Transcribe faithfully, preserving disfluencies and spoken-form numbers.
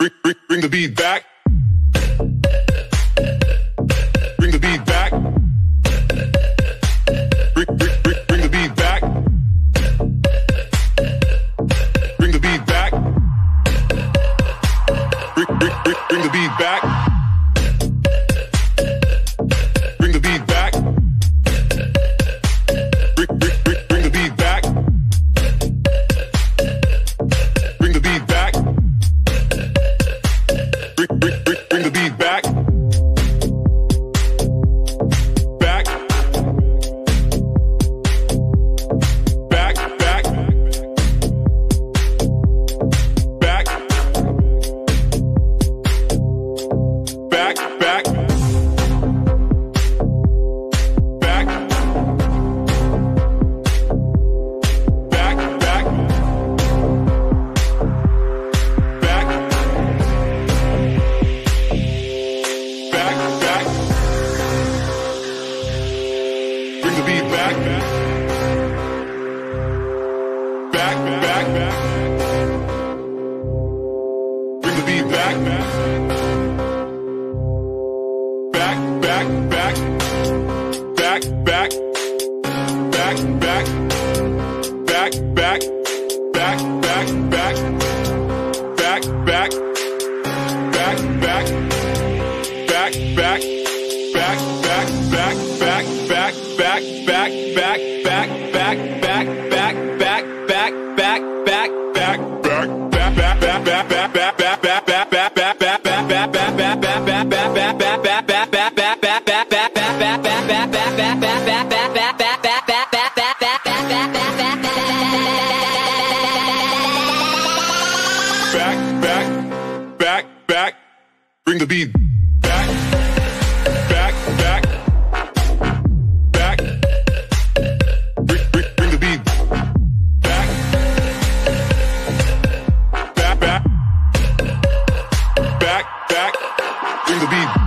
Bring, bring, bring the beat back. Bring the beat back. Bring, bring, bring, bring the beat back. Bring the beat back. Bring, bring, bring, bring the beat back. Bring the beat back. Bring, bring, bring, bring the beat back. Bring the beat back. Bring, bring, bring, bring the beat back. Back. Back, back. Back. Back, back. Back. Back, back. Back. Back, back. Bring the beat back. Back, back. Bring the beat back. Back, back, back. Back, back. Back, back. Back, back. Back, back, back. Back, back. Back, back. Back, back. Back, back, back, back, back, back, back, back, back, back, back, back, back, back, back, back, back, back, bring the beat back, back, back, back, bring, bring, bring the beat back, back, back, back, back, bring the beat.